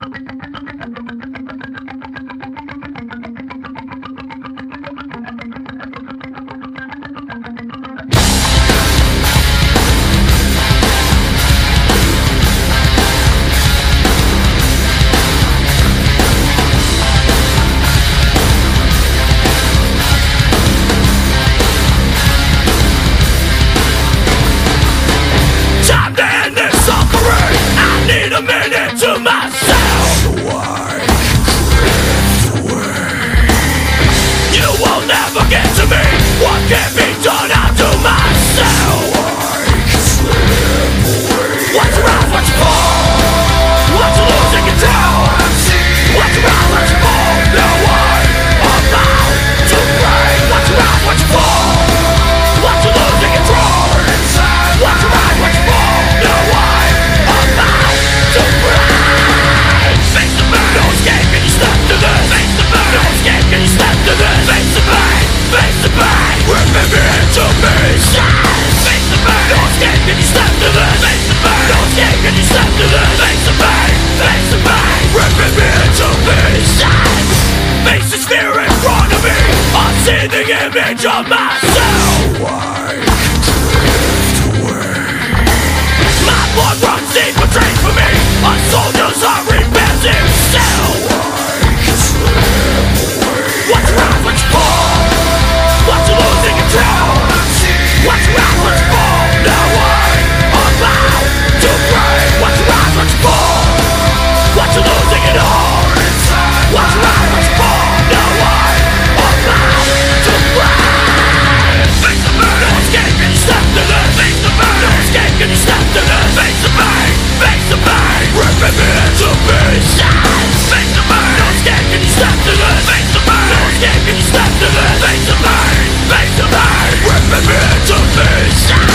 To myself, so I drift away. You will never get to me. What can be done, I'll do myself. So I slip away. What's around, what's for? What's losing control? What's around, what's for? No one about to break. What's around, what's for? What's losing control? What's around, what's for? No one about to break. Ripping me into pieces. Face the pain. No escape, can you step to this? Face the pain. No escape, can you step to this? Face the pain. Face the pain. Ripping me into pieces. Face the fear in front of me. I see the image of myself. So I drift away. My blood runs deep, betrayed for me. A soldier's heart repairs himself. So I slip away. What's right, what's wrong? What's losing control? What's right, what's wrong? No one about to break. What's right, what's wrong? What's losing it all? What's right, what's wrong? No one about to break. Face the burn. No escape, can you step to this? Face the burn. No escape, can you step to this? Face the pain. Face the pain. Ripping me into pieces. Face the burn. No escape, can you step to this? Face the burn. No escape, can you step to this? Face the pain. Face the pain. Ripping me into pieces.